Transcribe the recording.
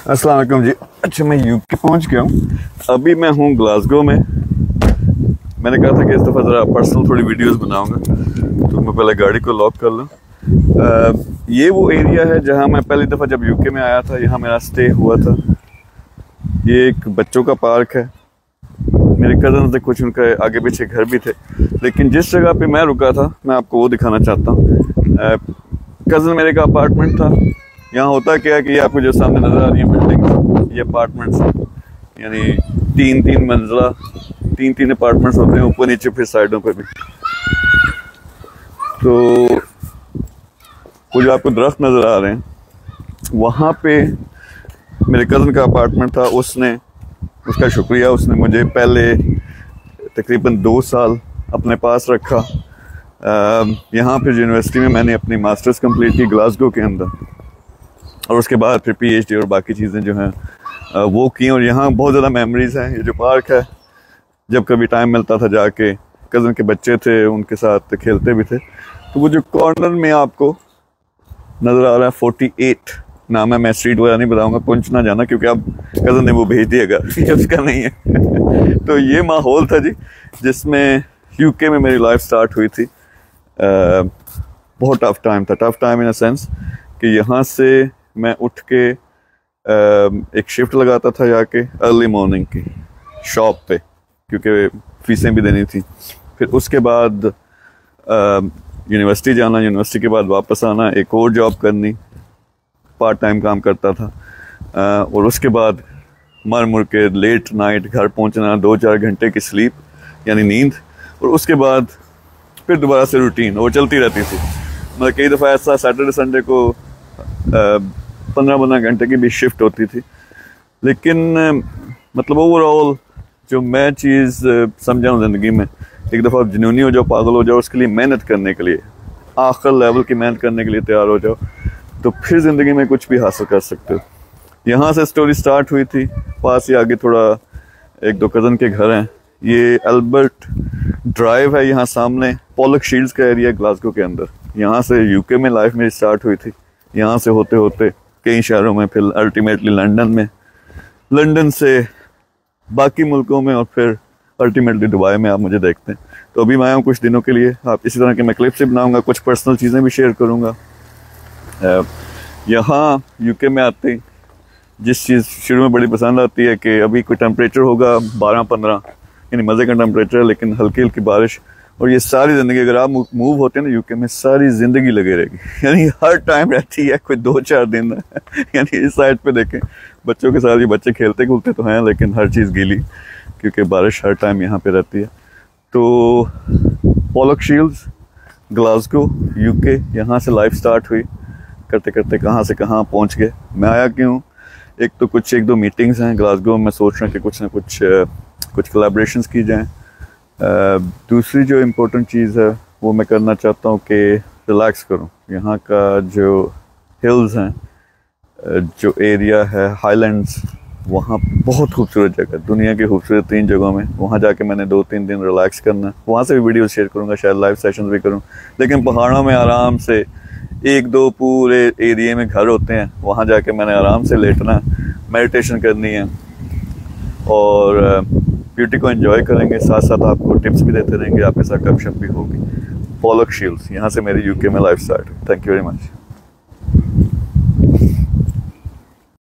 अस्सलाम वालेकुम जी। अच्छा, मैं यूके पहुंच गया हूँ। अभी मैं हूँ ग्लासगो में। मैंने कहा था कि इस दफ़ा ज़रा पर्सनल थोड़ी वीडियोस बनाऊंगा, तो मैं पहले गाड़ी को लॉक कर लूँ। ये वो एरिया है जहाँ मैं पहली दफ़ा जब यूके में आया था, यहाँ मेरा स्टे हुआ था। ये एक बच्चों का पार्क है। मेरे कज़न थे कुछ, उनके आगे पीछे घर भी थे, लेकिन जिस जगह पे मैं रुका था मैं आपको वो दिखाना चाहता हूँ। कज़न मेरे का अपार्टमेंट था। यहाँ होता क्या है कि ये आपको जो सामने नजर आ रही है बिल्डिंग, ये अपार्टमेंट्स हैं, यानी तीन मंजिला तीन अपार्टमेंट्स होते हैं, ऊपर नीचे फिर साइडों पे भी। तो वो जो आपको दरख्त नजर आ रहे हैं, वहाँ पे मेरे कज़न का अपार्टमेंट था। उसका शुक्रिया, उसने मुझे पहले तकरीबन 2 साल अपने पास रखा। यहाँ फिर यूनिवर्सिटी में मैंने अपनी मास्टर्स कंप्लीट की ग्लासगो के अंदर, और उसके बाद फिर पीएचडी और बाकी चीज़ें जो हैं वो की। और यहाँ बहुत ज़्यादा मेमोरीज़ हैं। ये जो पार्क है, जब कभी टाइम मिलता था जाके, कज़न के बच्चे थे उनके साथ खेलते भी थे। तो वो जो कॉर्नर में आपको नज़र आ रहा है 48 नाम है। मैं स्ट्रीट वगैरह नहीं बताऊँगा, पुंछ ना जाना, क्योंकि अब कज़न ने वो भेज दिएगा, ये उसका नहीं है। तो ये माहौल था जी, जिसमें यूके में मेरी लाइफ स्टार्ट हुई थी। बहुत टफ टाइम था, tough time in a sense कि यहाँ से मैं उठ के एक शिफ्ट लगाता था जाके अर्ली मॉर्निंग की शॉप पे, क्योंकि फीसें भी देनी थी। फिर उसके बाद यूनिवर्सिटी जाना, यूनिवर्सिटी के बाद वापस आना, एक और जॉब करनी, पार्ट टाइम काम करता था। और उसके बाद मर मुर के लेट नाइट घर पहुंचना, 2-4 घंटे की स्लीप यानी नींद, और उसके बाद फिर दोबारा से रूटीन वो चलती रहती थी। मतलब कई दफ़ा ऐसा सैटरडे संडे को 15-15 घंटे की भी शिफ्ट होती थी। लेकिन मतलब ओवरऑल जो मैं चीज़ समझा हूँ ज़िंदगी में, एक दफ़ा आप जुनूनी हो जाओ, पागल हो जाओ, उसके लिए मेहनत करने के लिए, आखिर लेवल की मेहनत करने के लिए तैयार हो जाओ, तो फिर ज़िंदगी में कुछ भी हासिल कर सकते हो। यहाँ से स्टोरी स्टार्ट हुई थी। पास ही आगे थोड़ा 1-2 कज़न के घर हैं। ये अल्बर्ट ड्राइव है, यहाँ सामने पोलक शील्ड्स का एरिया ग्लासगो के अंदर। यहाँ से यूके में लाइफ मेरी स्टार्ट हुई थी। यहाँ से होते होते कई शहरों में, फिर अल्टीमेटली लंदन में, लंदन से बाकी मुल्कों में, और फिर अल्टीमेटली दुबई में आप मुझे देखते हैं। तो अभी मैं आया हूँ कुछ दिनों के लिए। आप इसी तरह के मैं क्लिप्स बनाऊंगा, कुछ पर्सनल चीज़ें भी शेयर करूँगा। यहाँ यूके में आते ही जिस चीज़ शुरू में बड़ी पसंद आती है कि अभी कोई टेम्परेचर होगा 12-15, यानी मज़े का टेम्परेचर है, लेकिन हल्की हल्की बारिश, और ये सारी ज़िंदगी, अगर आप मूव होते हैं ना यूके में, सारी ज़िंदगी लगी रहेगी, यानी हर टाइम रहती है, कोई 2-4 दिन। यानी इस साइड पे देखें, बच्चों के साथ ये बच्चे खेलते कूदते तो हैं, लेकिन हर चीज़ गीली, क्योंकि बारिश हर टाइम यहाँ पे रहती है। तो पोलक शील्ड्स, ग्लासगो, यूके, यहाँ से लाइफ स्टार्ट हुई। करते करते कहाँ से कहाँ पहुँच गए। मैं आया क्यों, एक तो कुछ 1-2 मीटिंग्स हैं ग्लासगो में, मैं सोच रहा हूँ कि कुछ ना कुछ कोलैबोरेशंस की जाएँ। दूसरी जो इम्पोर्टेंट चीज़ है वो मैं करना चाहता हूँ कि रिलैक्स करूँ। यहाँ का जो हिल्स हैं, जो एरिया है हाईलैंड्स, वहाँ बहुत खूबसूरत जगह, दुनिया की खूबसूरत 3 जगहों में। वहाँ जाके मैंने 2-3 दिन रिलैक्स करना है। वहाँ से भी वीडियो शेयर करूँगा, शायद लाइव सेशंस भी करूँ। लेकिन पहाड़ों में आराम से 1-2 पूरे एरिया में घर होते हैं, वहाँ जाके मैंने आराम से लेटना, मेडिटेशन करनी है, और ब्यूटी को एंजॉय करेंगे। साथ साथ आपको टिप्स भी देते रहेंगे, आपके साथ गपशप भी होगी। पोलक शील्ड्स, यहाँ से मेरी यूके में life start. Thank you very much.